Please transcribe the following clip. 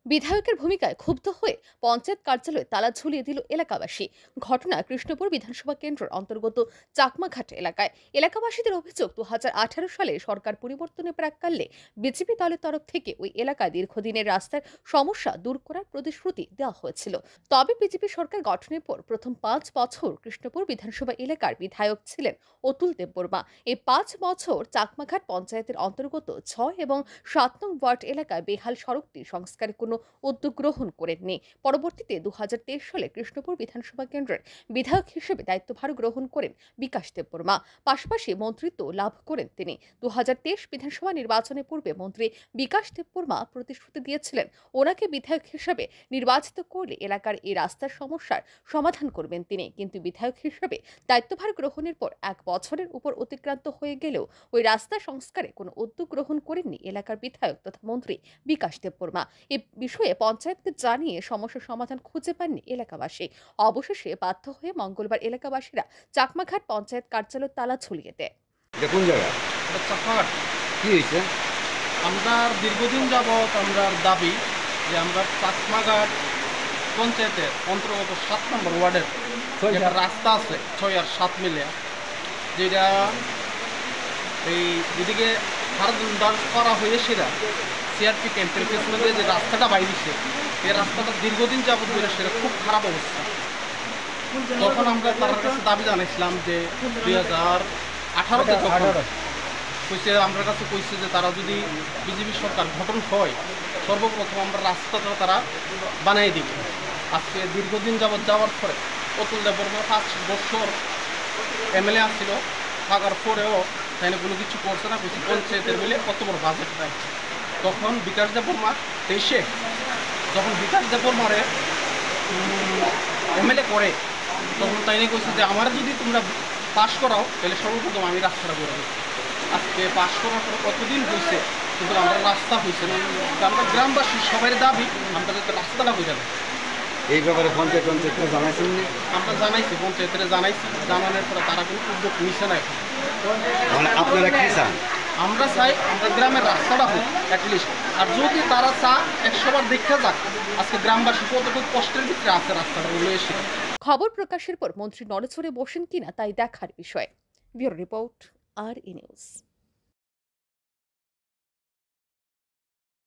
বিধায়কের ভূমিকায় ক্ষুব্ধ হয়ে পঞ্চায়েত কার্যালয়ে তালা ঝুলিয়ে দিল এলাকাবাসী। ঘটনা কৃষ্ণপুর বিধানসভা কেন্দ্রের অন্তর্গত চাকমাঘাট এলাকায়। এলাকাবাসীদের অভিযোগ, 2018 সালে সরকার পরিবর্তনের প্রাক্কালে বিজেপি দলের তরফ থেকে ওই এলাকায় দীর্ঘদিনের রাস্তার সমস্যা দূর করার প্রতিশ্রুতি দেওয়া হয়েছিল। তবে বিজেপি সরকার গঠনের পর প্রথম 5 বছর কৃষ্ণপুর বিধানসভা এলাকার বিধায়ক ছিলেন অতুল দেববর্মা। এই 5 বছর চাকমাঘাট পঞ্চায়েতের অন্তর্গত 6 এবং 7 নং ওয়ার্ড এলাকায় বেহাল সড়কটি সংস্কারের কোনো উদ্যোগ গ্রহণ করেননি। পরবর্তীতে 2023 সালে কৃষ্ণপুর বিধানসভা কেন্দ্রের বিধায়ক হিসেবে দায়িত্বভার গ্রহণ করেন বিকাশ দেববর্মা। পাশাপাশি মন্ত্রিত্ব লাভ করেন তিনি। 2023 বিধানসভা নির্বাচনের পূর্বে মন্ত্রী বিকাশ দেববর্মা প্রতিশ্রুতি দিয়েছিলেন, ওনাকে বিধায়ক হিসেবে নির্বাচিত করলে এলাকার এই রাস্তার সমস্যার সমাধান করবেন তিনি। কিন্তু বিধায়ক হিসেবে দায়িত্বভার গ্রহণের পর 1 বছরের উপর অতিক্রান্ত হয়ে গেলেও ওই রাস্তা সংস্কারে কোনো উদ্যোগ গ্রহণ করেননি এলাকার বিধায়ক তথা মন্ত্রী বিকাশ দেববর্মা। এ বিষয়ে পঞ্চায়েতকে জানিয়ে সমস্যার সমাধান খুঁজে পাননি এলাকাবাসী। অবশেষে বাধ্য হয়ে মঙ্গলবার এলাকাবাসীরা চাকমাঘাট পঞ্চায়েত কার্যালয় তালা ঝুলিয়ে দেয়। কোন জায়গা? চাকমাঘাট। কি হয়েছে? আমরা দীর্ঘদিন যাবৎ আমরা দাবি যে আমরা চাকমাঘাট পঞ্চায়েতের অন্তর্গত 7 নম্বর ওয়ার্ডের একটা রাস্তা আছে 6 আর 7 মিলে, যেটা এই এদিকে হারদার করা হয়ে সেটা সিআরপি ক্যাম্পের পেছনে দিয়ে যে রাস্তাটা বাইরেছে, এই রাস্তাটা দীর্ঘদিন যাবৎ ধরে সেটা খুব খারাপ অবস্থা। তখন আমরা তার কাছে দাবি জানাইছিলাম যে 2018-তে কইছে আমরা কাছে কইছে যে তারা যদি বিজেপি সরকার গঠন হয় সর্বপ্রথম আমরা রাস্তাটা তারা বানাই দিবে। আজকে দীর্ঘদিন যাবৎ যাওয়ার পরে অতুল দেববর্মা 5 বছর এমএলএ আসছিল, থাকার পরেও তাই কোনো কিছু করছে না। কিছু পঞ্চায়েতের মিলে কত বড় বাজেট দেয়। তখন বিকাশ দেববর্মা দেশে যখন বিকাশ দেববর্মারে এমএলএ করে তখন তাই নিয়ে কইছে যে আমার যদি তোমরা পাশ করাও তাহলে সর্বপ্রথম আমি রাস্তাটা করে দেবো। আজকে পাশ করার পর কতদিন হয়েছে কিন্তু আমরা রাস্তা হয়েছে না। আমরা গ্রামবাসী সবাই দাবি আমরা যাতে রাস্তাটা হয়ে যাবে। এই ব্যাপারে পঞ্চায়েতকে জানাইছেন? আমরা জানাইছি, পঞ্চায়েতের জানাইছি, জানানোর পরে তারা কোনো উদ্যোগ নিচ্ছে না। মানে আপনারা কি চান? আমরা চাই আমরা গ্রামের রাস্তাটা হোক অ্যাটলিস্ট। আর যদি তারা চা 100 বার দেখা যাক আজকে গ্রামবাসী কতটুকু কষ্টের ভিতরে আছে রাস্তাটা এসে। খবর প্রকাশের পর মন্ত্রী নড়েচড়ে বসেন কিনা তাই দেখার বিষয়। ব্যুরো রিপোর্ট, আর ই নিউজ।